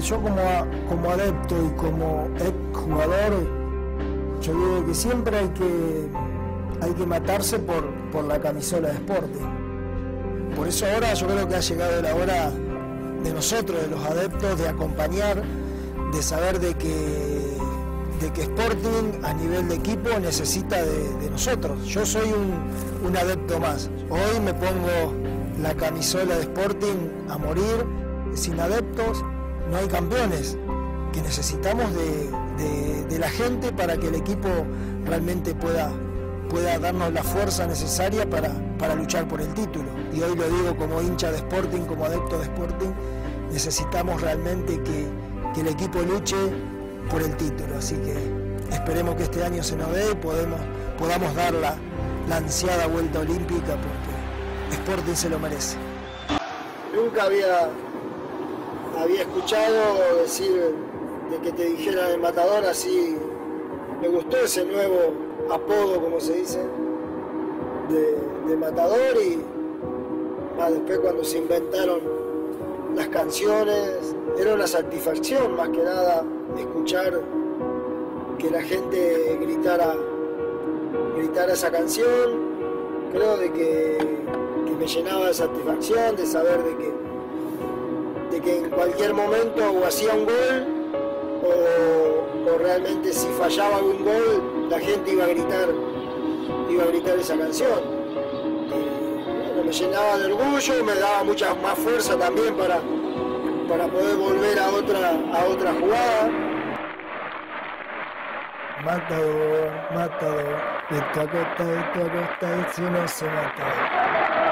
yo como adepto y como ex jugador, yo digo que siempre hay que matarse por la camisola de Sporting. Por eso ahora yo creo que ha llegado la hora de nosotros, de los adeptos, de acompañar, de saber de que Sporting a nivel de equipo necesita de nosotros. Yo soy un adepto más. Hoy me pongo la camisola de Sporting a morir. Sin adeptos no hay campeones, que necesitamos de la gente para que el equipo realmente pueda darnos la fuerza necesaria para luchar por el título. Y hoy lo digo como hincha de Sporting, como adepto de Sporting, necesitamos realmente que el equipo luche por el título. Así que esperemos que este año se nos dé y podamos dar la ansiada vuelta olímpica, porque Sporting se lo merece. Nunca había escuchado decir de que te dijeran el Matador, así me gustó ese nuevo apodo, como se dice, de Matador. Y después cuando se inventaron las canciones, era una satisfacción más que nada escuchar que la gente gritara esa canción. Creo de que me llenaba de satisfacción, de saber de que en cualquier momento o hacía un gol o realmente si fallaba algún gol, la gente iba a gritar esa canción. Y, me llenaba de orgullo, me daba mucha más fuerza también para poder volver a otra jugada. Matador, matador, de tu a costa, y si no se mata.